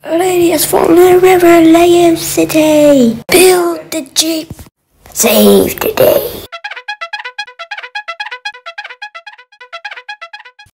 Ladies from the river, Lake City. Build the Jeep. Save the day.